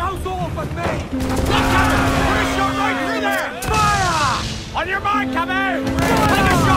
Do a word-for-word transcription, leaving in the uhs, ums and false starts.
How's all but me? Look, Cabby! Put a shot right through there! Fire! On your mark, Cabby! Take a shot!